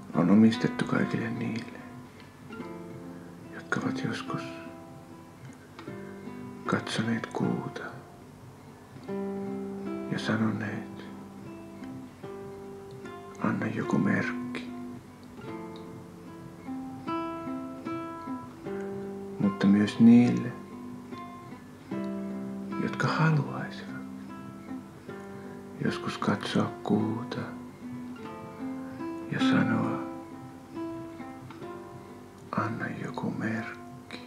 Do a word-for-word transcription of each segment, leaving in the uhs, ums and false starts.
on omistettu kaikille niille, jotka ovat joskus katsoneet kuuta ja sanoneet, anna joku merkki. Mutta myös niille, jotka haluaisivat joskus katsoa kuuta ja sanoa, anna joku merkki.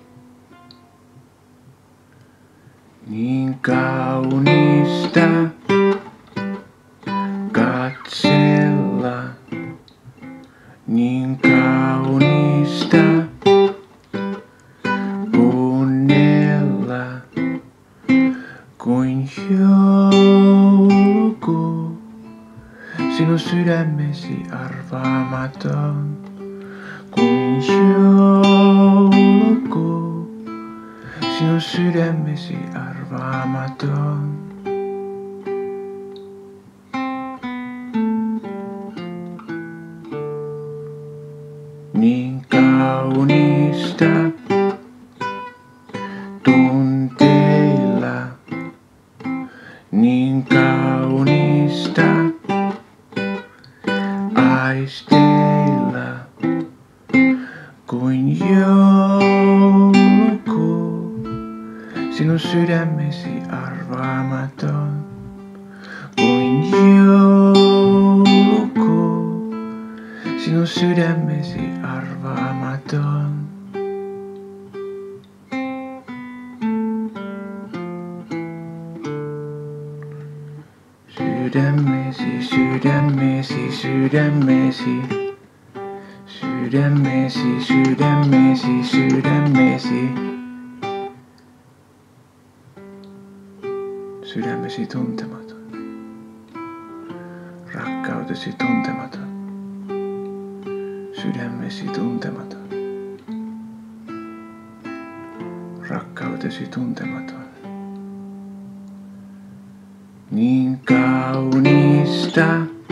Niin kaunista katsella, niin kaunista kuunnella, kuin joulukuu, sinun sydämesi arvaamaton, kuin joulukuu, sinun sydämesi arvaamaton. Niin kaunista tunteilla, niin kaunista aisteilla, kuin joulukuu, sinun sydämesi arvaamaton, kuin joulukuu, sinun sydämesi arvaamaton. Sydämesi, sydämesi, sydämesi, sydämesi, sydämesi, sydämesi, sydämesi tuntematon, rakkautesi tuntematon, sydämesi tuntematon, rakkautesi tuntematon. Niin kaunista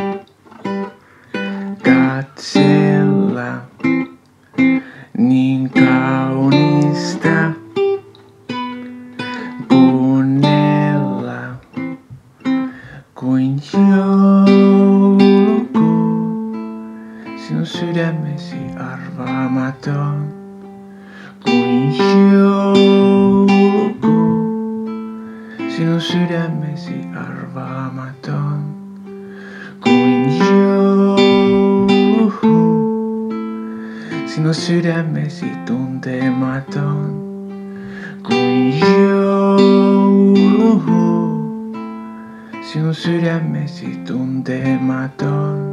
katsella, niin kaunista kuunnella, kuin joulukuu, sinun sydämesi arvaamaton, kuin joulukuu, sinun sydämesi arvaamaton, kuin joulukuu, sinun sydämesi tuntematon, kuin joulukuu, sinun sydämesi tuntematon.